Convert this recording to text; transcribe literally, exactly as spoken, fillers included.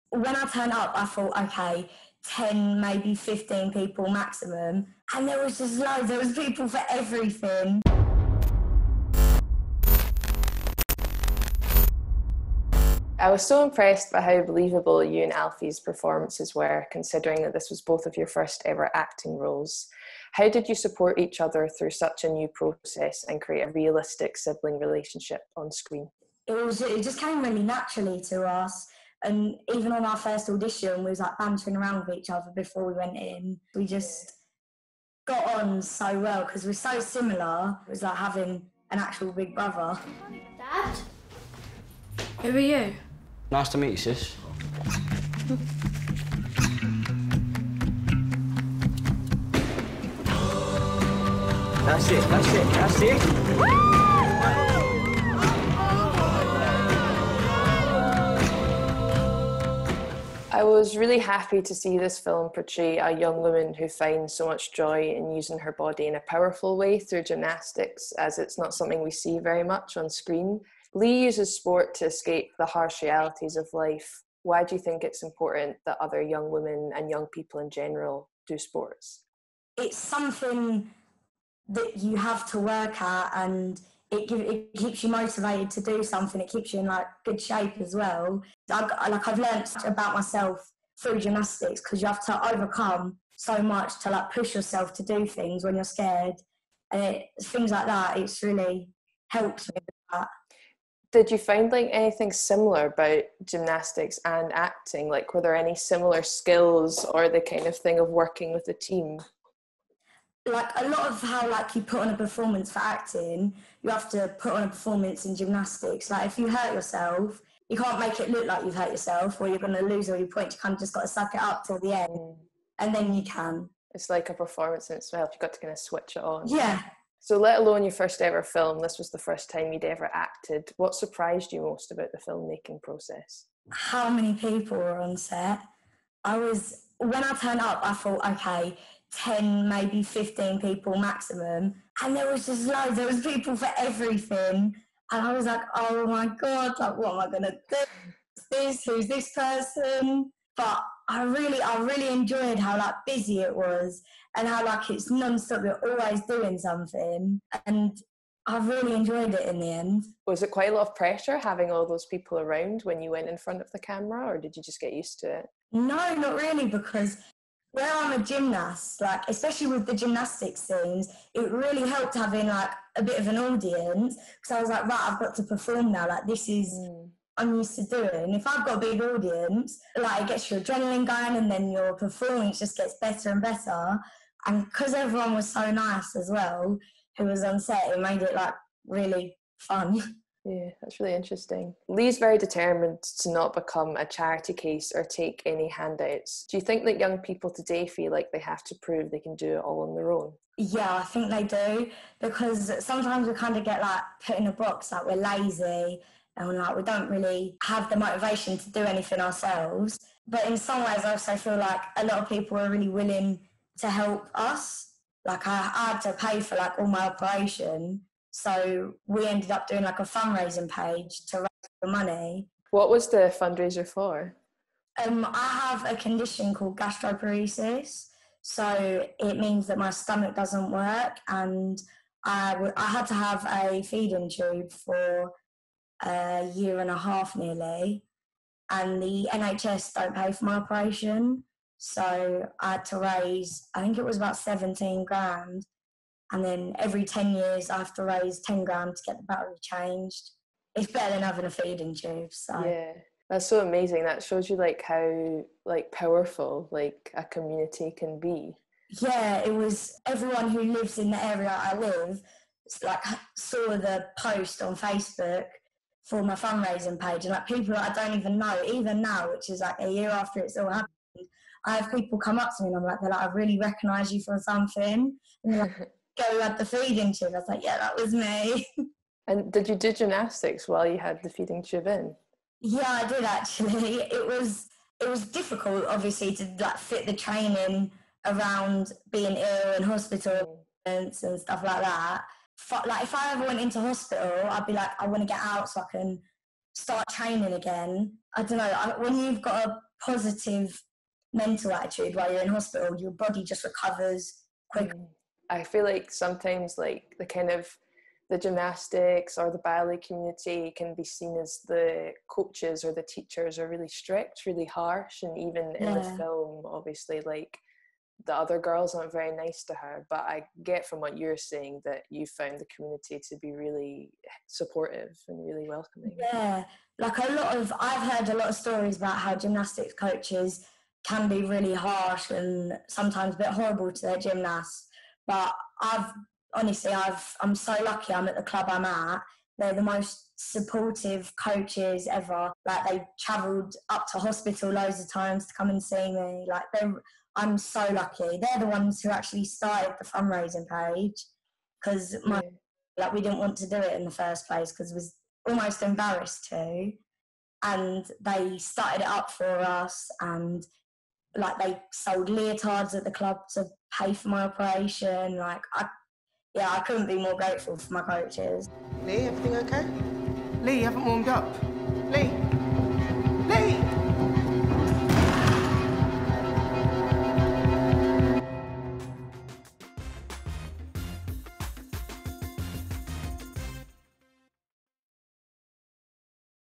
when I turned up, I thought, okay, ten, maybe fifteen people maximum. And there was just loads. There was people for everything. I was so impressed by how believable you and Alfie's performances were, considering that this was both of your first ever acting roles. How did you support each other through such a new process and create a realistic sibling relationship on screen? It was. It just came really naturally to us. And even on our first audition, we was like bantering around with each other before we went in. We just got on so well because we're so similar. It was like having an actual big brother. Dad? Who are you? Nice to meet you, sis. That's it, that's it, that's it. I was really happy to see this film portray a young woman who finds so much joy in using her body in a powerful way through gymnastics, as it's not something we see very much on screen. Lee uses sport to escape the harsh realities of life. Why do you think it's important that other young women and young people in general do sports? It's something that you have to work at, and it, give, it keeps you motivated to do something. It keeps you in like good shape as well. I, like I've learned about myself through gymnastics, because you have to overcome so much to like push yourself to do things when you're scared, and it, things like that. It's really helped me with that. Did you find like anything similar about gymnastics and acting? Like, were there any similar skills or the kind of thing of working with a team? Like a lot of how like you put on a performance for acting, you have to put on a performance in gymnastics. Like if you hurt yourself, you can't make it look like you've hurt yourself or you're going to lose all your points. You kind of just got to suck it up till the end, mm. and then you can. It's like a performance in itself. You've got to kind of switch it on. Yeah. So let alone your first ever film, this was the first time you'd ever acted. What surprised you most about the filmmaking process? How many people were on set. I was, when I turned up, I thought, okay, ten, maybe fifteen people maximum. And there was just loads. There was people for everything. And I was like, oh my God, like, what am I going to do? This, who's this person? But I really, I really enjoyed how like busy it was and how like it's non-stop, you're always doing something. And I really enjoyed it in the end. Was it quite a lot of pressure having all those people around when you went in front of the camera, or did you just get used to it? No, not really, because where I'm a gymnast, like especially with the gymnastics scenes, it really helped having like a bit of an audience, because I was like, right, I've got to perform now. Like this is, mm. I'm used to doing. If I've got a big audience, like it gets your adrenaline going, and then your performance just gets better and better. And because everyone was so nice as well, who was on set, it made it like really fun. Yeah, that's really interesting. Lee's very determined to not become a charity case or take any handouts. Do you think that young people today feel like they have to prove they can do it all on their own? Yeah, I think they do, because sometimes we kind of get like put in a box, like we're lazy and we're like we don't really have the motivation to do anything ourselves. But in some ways I also feel like a lot of people are really willing to help us. Like I, I had to pay for like all my operation. So we ended up doing like a fundraising page to raise the money. What was the fundraiser for? Um, I have a condition called gastroparesis. So it means that my stomach doesn't work, and I, w- I had to have a feeding tube for a year and a half nearly. And the N H S don't pay for my operation. So I had to raise, I think it was about seventeen grand. And then every ten years I have to raise ten grand to get the battery changed. It's better than having a feeding tube. So yeah, that's so amazing. That shows you like how like powerful like a community can be. Yeah, it was everyone who lives in the area I live like saw the post on Facebook for my fundraising page, and like people that I don't even know, even now, which is like a year after it's all happened, I have people come up to me and I'm like, they're like, I really recognise you from something. And they're like, go, we had the feeding tube. I was like, yeah, that was me. And did you do gymnastics while you had the feeding tube in? Yeah, I did actually. It was it was difficult, obviously, to like fit the training around being ill and hospital and stuff like that. Like if I ever went into hospital, I'd be like, I want to get out so I can start training again. I don't know. I, when you've got a positive mental attitude while you're in hospital. Your body just recovers quick. Mm. I feel like sometimes like the kind of the gymnastics or the ballet community can be seen as the coaches or the teachers are really strict, really harsh, and even Yeah. in the film, obviously, like the other girls aren't very nice to her. But I get from what you're saying that you found the community to be really supportive and really welcoming. Yeah, like a lot of, I've heard a lot of stories about how gymnastics coaches can be really harsh and sometimes a bit horrible to their gymnasts. But I've honestly, I've I'm so lucky. I'm at the club I'm at. They're the most supportive coaches ever. Like they travelled up to hospital loads of times to come and see me. Like they're, I'm so lucky. They're the ones who actually started the fundraising page because my Yeah. like we didn't want to do it in the first place because it was almost embarrassed to, and they started it up for us, and like they sold leotards at the club to pay for my operation. Like I, yeah, I couldn't be more grateful for my coaches. Lee, everything okay? Lee, you haven't warmed up. Lee.